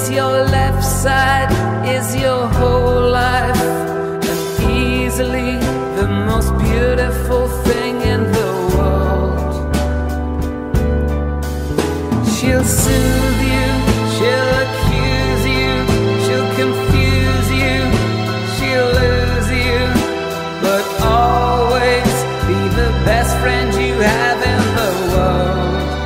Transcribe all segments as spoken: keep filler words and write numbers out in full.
your left side is your whole life, and easily the most beautiful thing in the world. She'll soothe you, she'll accuse you, she'll confuse you, she'll lose you, but always be the best friend you have in the world.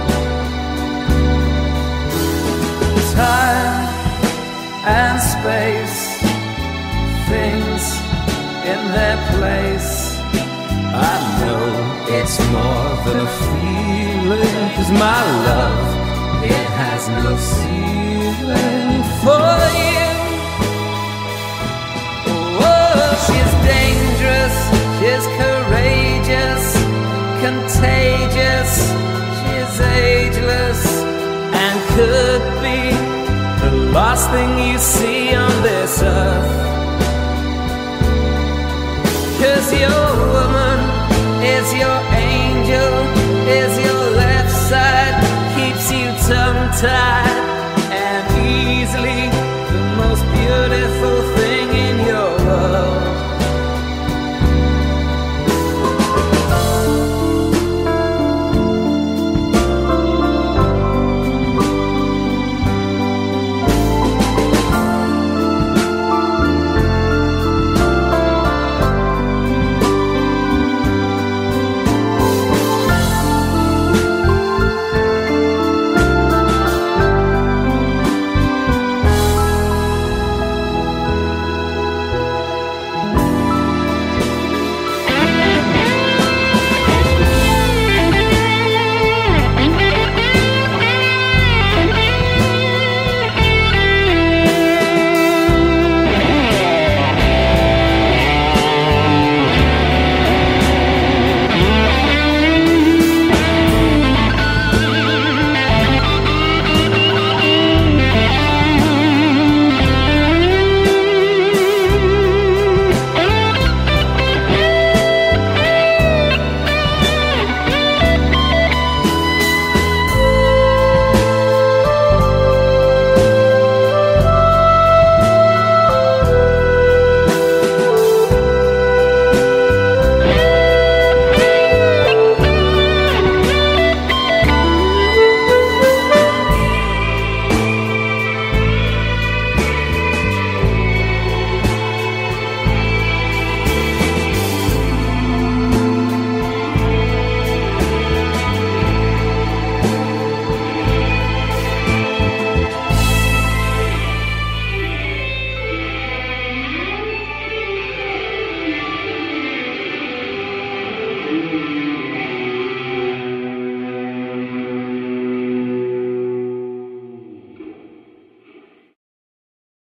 Time and space, things in their place. I know it's more than a feeling, 'cause my love, it has no ceiling for you. Oh, she's dangerous, she's courageous, contagious, she's ageless, and could be the last thing you see on this earth. 'Cause your woman is your angel, is your left side, keeps you tongue-tied.